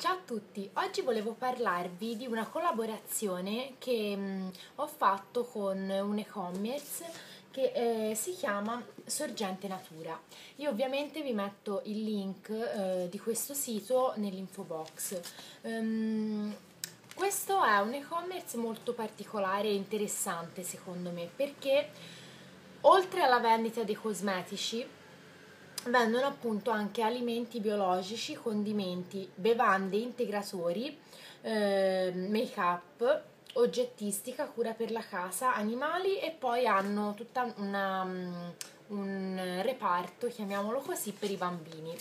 Ciao a tutti, oggi volevo parlarvi di una collaborazione che ho fatto con un e-commerce che si chiama Sorgente Natura. Io ovviamente vi metto il link di questo sito nell'info box. Questo è un e-commerce molto particolare e interessante secondo me perché oltre alla vendita dei cosmetici vendono appunto anche alimenti biologici, condimenti, bevande, integratori, make-up, oggettistica, cura per la casa, animali e poi hanno tutta un reparto, chiamiamolo così, per i bambini.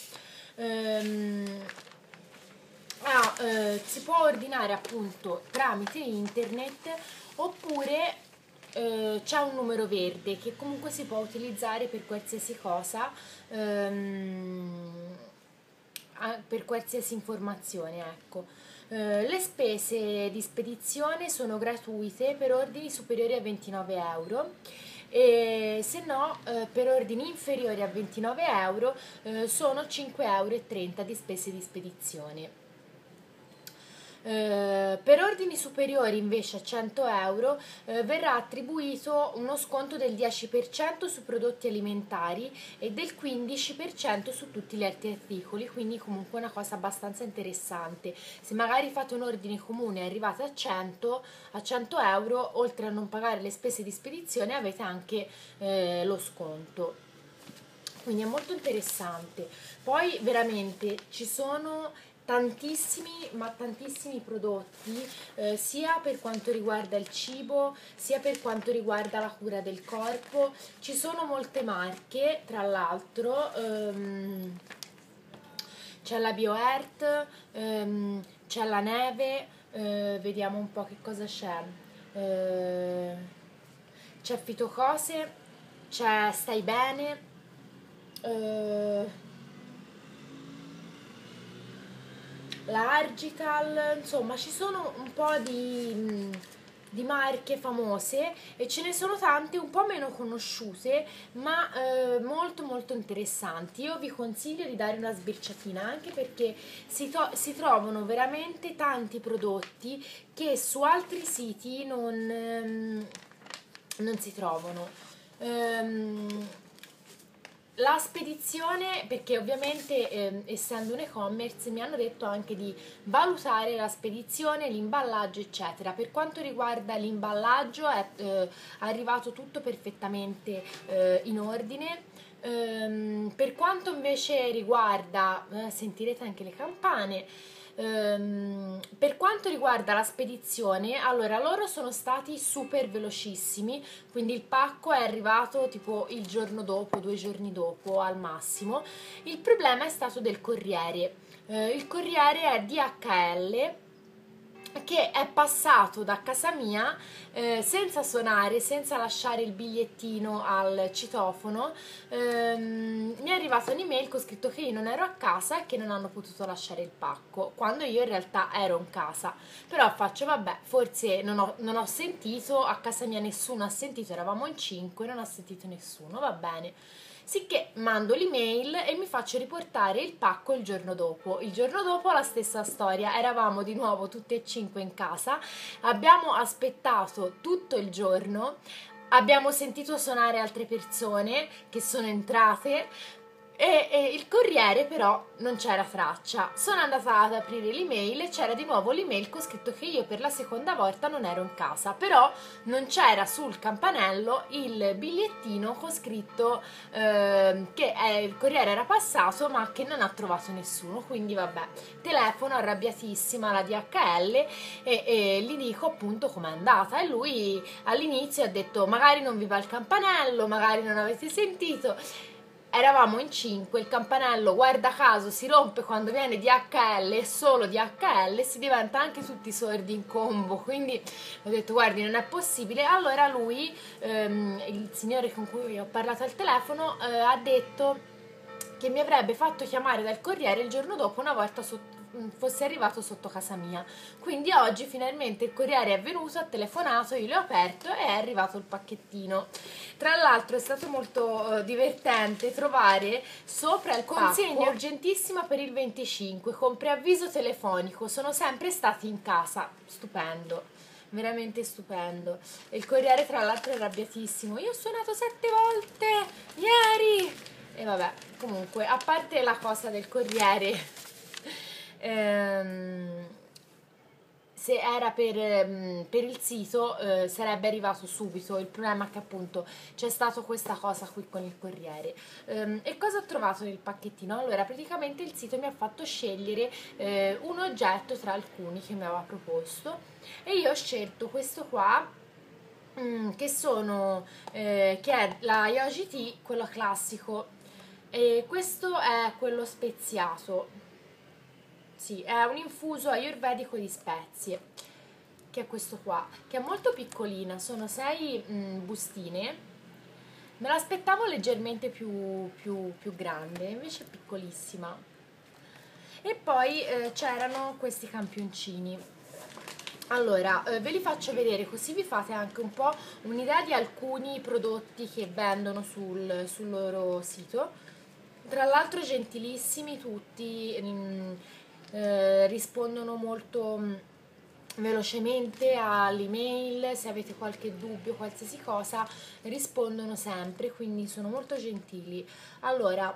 Si può ordinare appunto tramite internet oppure c'è un numero verde che comunque si può utilizzare per qualsiasi cosa, per qualsiasi informazione, ecco. Le spese di spedizione sono gratuite per ordini superiori a 29 euro e se no per ordini inferiori a 29 euro sono 5,30 euro di spese di spedizione. Per ordini superiori invece a 100 euro verrà attribuito uno sconto del 10% su prodotti alimentari e del 15% su tutti gli altri articoli, quindi comunque una cosa abbastanza interessante. Se magari fate un ordine comune e arrivate a 100 euro, oltre a non pagare le spese di spedizione avete anche lo sconto. Quindi è molto interessante. Poi veramente ci sono tantissimi, ma tantissimi prodotti, sia per quanto riguarda il cibo, sia per quanto riguarda la cura del corpo. Ci sono molte marche, tra l'altro, c'è la BioEarth, c'è la Neve, vediamo un po' che cosa c'è. C'è Fitocose, c'è Stai Bene, la Argital, insomma ci sono un po' di marche famose e ce ne sono tante un po' meno conosciute ma molto molto interessanti. Io vi consiglio di dare una sbirciatina anche perché si trovano veramente tanti prodotti che su altri siti non si trovano. La spedizione, perché ovviamente essendo un e-commerce mi hanno detto anche di valutare la spedizione, l'imballaggio eccetera. Per quanto riguarda l'imballaggio è arrivato tutto perfettamente in ordine. Per quanto invece riguarda, sentirete anche le campane. Per quanto riguarda la spedizione, allora loro sono stati super velocissimi, quindi il pacco è arrivato tipo il giorno dopo, 2 giorni dopo al massimo. Il problema è stato del corriere. Il corriere è DHL che è passato da casa mia senza suonare, senza lasciare il bigliettino al citofono. Mi è arrivata un'email con scritto che io non ero a casa e che non hanno potuto lasciare il pacco, quando io in realtà ero in casa. Però faccio, vabbè, forse non ho sentito, a casa mia nessuno ha sentito, eravamo in 5, non ha sentito nessuno, va bene. Sicché mando l'email e mi faccio riportare il pacco il giorno dopo. Il giorno dopo la stessa storia, eravamo di nuovo tutte e 5 in casa, abbiamo aspettato tutto il giorno, abbiamo sentito suonare altre persone che sono entrate e il corriere però non c'era traccia. Sono andata ad aprire l'email e c'era di nuovo l'email con scritto che io per la seconda volta non ero in casa, però non c'era sul campanello il bigliettino con scritto che il corriere era passato ma che non ha trovato nessuno. Quindi vabbè, telefono arrabbiatissima alla DHL e gli dico appunto com'è andata e lui all'inizio ha detto magari non vi va il campanello, magari non avete sentito. Eravamo in 5, il campanello guarda caso si rompe quando viene DHL e solo DHL, si diventa anche tutti sordi in combo, quindi ho detto guardi non è possibile. Allora lui, il signore con cui ho parlato al telefono, ha detto che mi avrebbe fatto chiamare dal corriere il giorno dopo una volta fosse arrivato sotto casa mia. Quindi oggi finalmente il corriere è venuto, ha telefonato, io l'ho aperto e è arrivato il pacchettino. Tra l'altro è stato molto divertente trovare sopra il consegna urgentissima per il 25 con preavviso telefonico, sono sempre stati in casa. Stupendo, veramente stupendo. Il corriere tra l'altro è arrabbiatissimo, io ho suonato 7 volte ieri e vabbè, comunque a parte la cosa del corriere, se era per il sito sarebbe arrivato subito. Il problema è che appunto c'è stata questa cosa qui con il corriere. E cosa ho trovato nel pacchettino? Allora, praticamente il sito mi ha fatto scegliere un oggetto tra alcuni che mi aveva proposto e io ho scelto questo qua, che sono che è la Yogi Tea, quello classico, e questo è quello speziato. Sì, è un infuso ayurvedico di spezie, che è questo qua, che è molto piccolina, sono 6 bustine. Me l'aspettavo leggermente più grande, invece è piccolissima. E poi c'erano questi campioncini. Allora, ve li faccio vedere così vi fate anche un po' un'idea di alcuni prodotti che vendono sul loro sito. Tra l'altro gentilissimi tutti, rispondono molto velocemente all'email, se avete qualche dubbio, qualsiasi cosa, rispondono sempre, quindi sono molto gentili. Allora,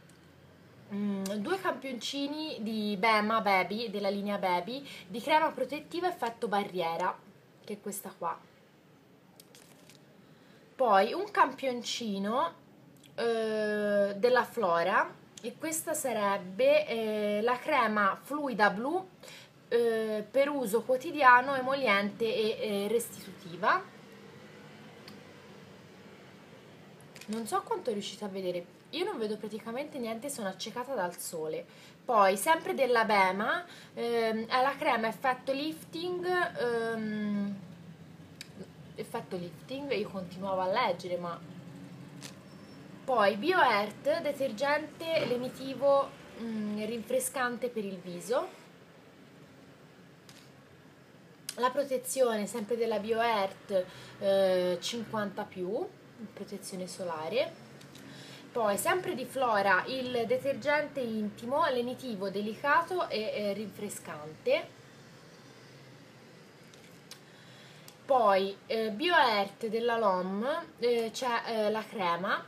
2 campioncini di Bema Baby, della linea Baby, di crema protettiva effetto barriera, che è questa qua. Poi un campioncino della Flora, e questa sarebbe la crema fluida blu per uso quotidiano, emoliente e restitutiva. Non so quanto riuscite a vedere, io non vedo praticamente niente, sono accecata dal sole. Poi sempre della Bema è la crema effetto lifting, io continuavo a leggere, ma poi BioEarth, detergente lenitivo rinfrescante per il viso. La protezione sempre della BioEarth 50 più, protezione solare. Poi sempre di Flora il detergente intimo lenitivo delicato e rinfrescante. Poi BioEarth della LOM, c'è la crema.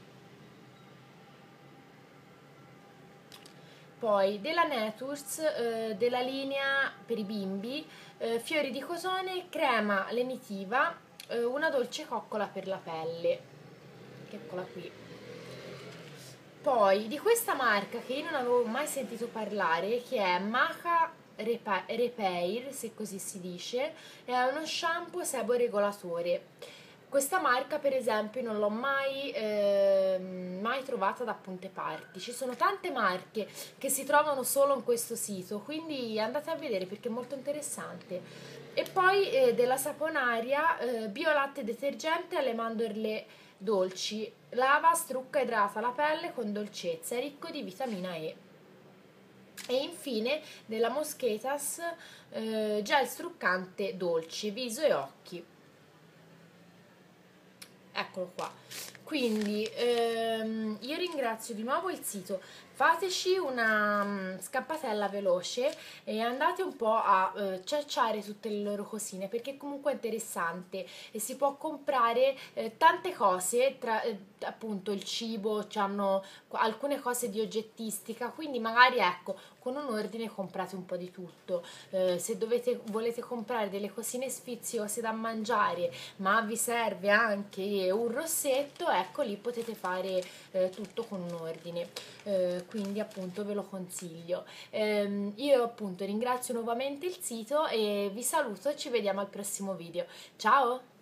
Poi della Naturs, della linea per i bimbi, fiori di cosone, crema lenitiva, una dolce coccola per la pelle, che eccola qui. Poi di questa marca che io non avevo mai sentito parlare, che è Maca Repair, se così si dice, è uno shampoo sebo-regolatore. Questa marca per esempio non l'ho mai trovata da Ponte Parti. Ci sono tante marche che si trovano solo in questo sito, quindi andate a vedere perché è molto interessante. E poi della Saponaria biolatte detergente alle mandorle dolci, lava, strucca, idrata la pelle con dolcezza, è ricco di vitamina E. E infine della Moschetas gel struccante dolci, viso e occhi. Eccolo qua. Quindi io ringrazio di nuovo il sito, fateci una scappatella veloce e andate un po' a cercare tutte le loro cosine, perché comunque è interessante e si può comprare tante cose, tra appunto il cibo, c'hanno alcune cose di oggettistica, quindi magari ecco con un ordine comprate un po' di tutto. Se volete comprare delle cosine sfiziose da mangiare ma vi serve anche un rossetto, ecco lì potete fare tutto con un ordine, quindi appunto ve lo consiglio. Io appunto ringrazio nuovamente il sito e vi saluto e ci vediamo al prossimo video. Ciao!